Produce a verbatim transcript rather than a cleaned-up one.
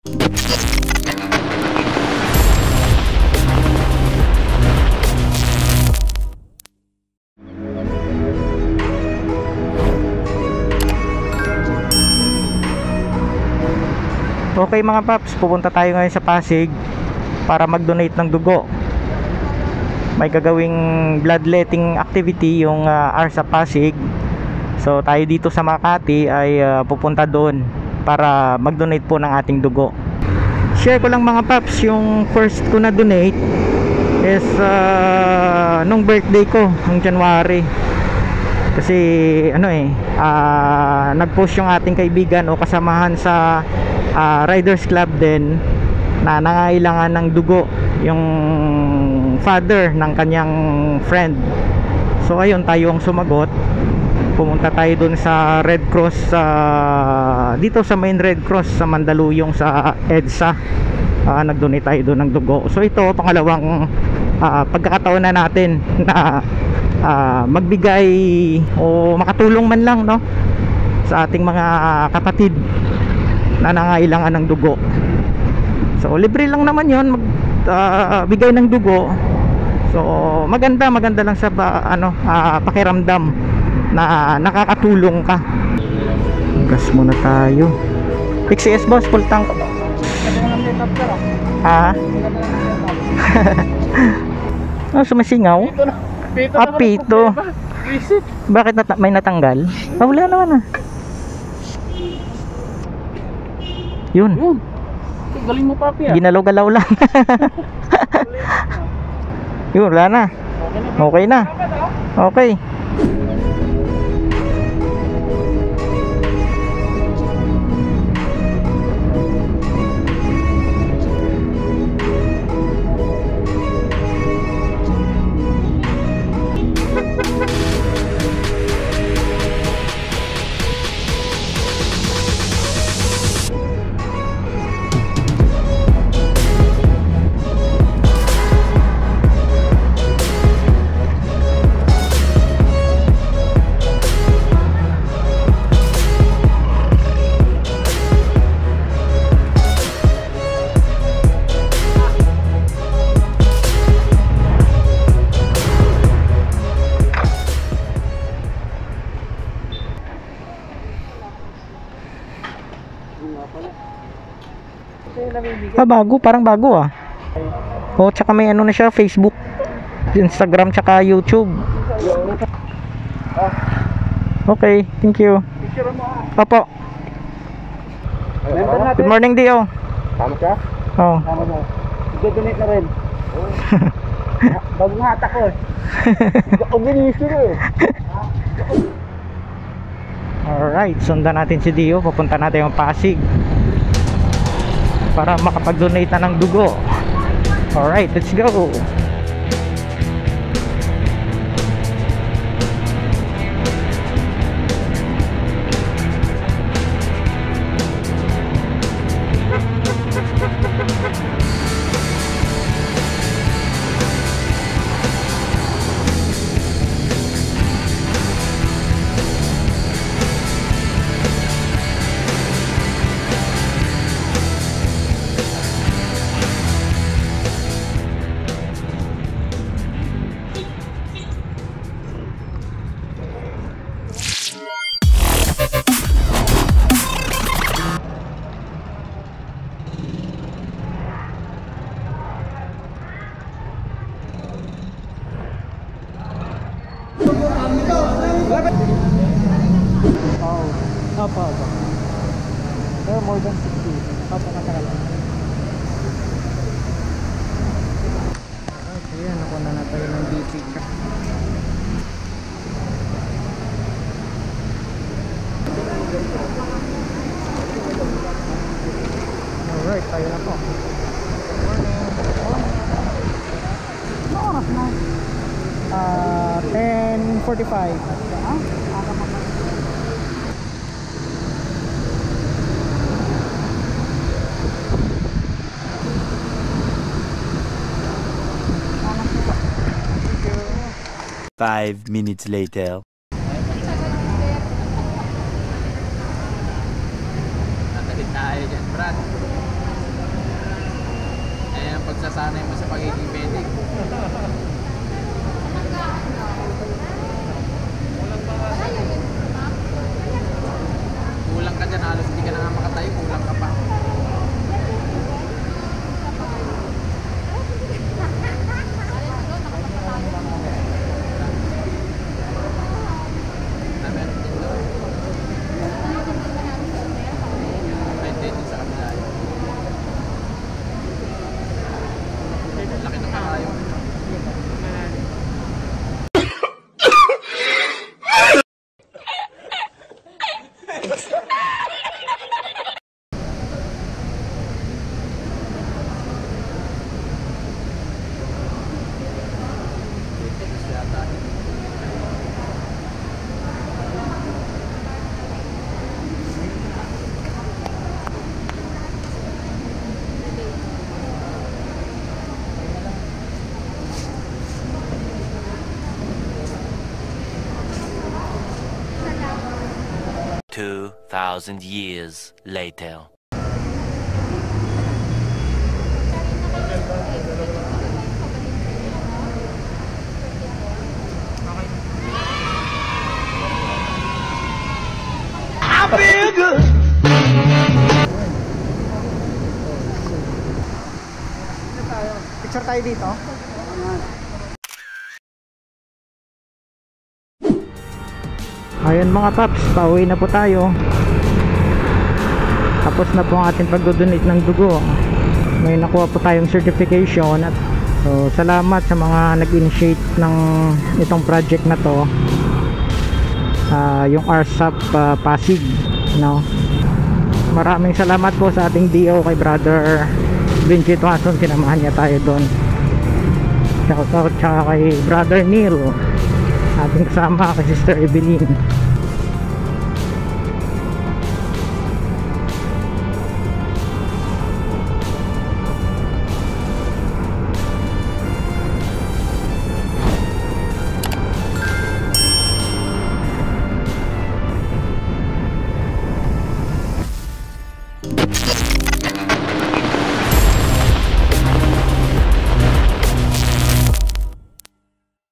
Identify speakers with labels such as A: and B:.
A: Okay mga paps, pupunta tayo ngayon sa Pasig para mag-donate ng dugo. May gagawing bloodletting activity yung uh, A R S A Pasig. So tayo dito sa Makati ay uh, pupunta doon para mag-donate po ng ating dugo. Share ko lang mga paps, yung first ko na donate is uh, nung birthday ko, nung January. Kasi ano eh, uh, nag-post yung ating kaibigan o kasamahan sa uh, Riders Club din na nangailangan ng dugo, yung father ng kanyang friend. So ayun, tayo ang sumagot. Pumunta tayo dun sa Red Cross, uh, dito sa main Red Cross sa Mandaluyong sa EDSA. uh, Nag-donate tayo dun ng dugo. So ito, pangalawang uh, pagkakataon na natin na uh, magbigay o makatulong man lang, no, sa ating mga kapatid na nangailangan ng dugo. So libre lang naman yon, mag uh, bigay ng dugo. So maganda maganda lang sa uh, ano uh, pakiramdam na nakakatulong ka. Gas muna tayo. X C S boss, full tank. Ah. Oh, sumasingaw. Apito. Bakit nat may natanggal? Ah, wala naman ah. Yun.
B: Yun. Galing mo, papi ah.
A: Ginalaw-galaw lang. Yun, wala na. Okay na. Okay. Ah, bago, parang bago ah. Oh, tsaka may ano na siya, Facebook, Instagram, tsaka YouTube. Okay, thank you. Opo. Good morning, Dio.
B: Tama siya?
A: Oh.
B: Tama mo. I-donate na rin. Bagong hatak ko eh. Ako ginisir eh.
A: Alright, sundan natin si Dio. Papunta natin yung Pasig para makapag-donate na ng dugo. Alright, let's go. Oh, apa apa? There are more than sixty. Apa katakan? Okay, nakuha na natin ng B P ka. Alright, tayo na po. Ano oras na? Uh, ten forty-five. Ah?
C: Five minutes later.
B: Natalit tayo dyan, Brad. sasanay mo sa pagiging medic. Kulang ka dyan, halos hindi ka na nga makatayo, kulang ka pa.
C: Two thousand years later.
A: Picture tayo dito. Ayun mga paps, pauwi na po tayo. Tapos na po ang ating pag-donate ng dugo. May nakuha po tayong certification at so salamat sa mga nag-initiate ng itong project na to. Uh, yung R S A P uh, Pasig, no. Maraming salamat po sa ating D O kay Brother Benji Tuason, sinamahan niya tayo doon. Shout out tsaka kay Brother Neil, ating kasama, kay Sister Evelyn.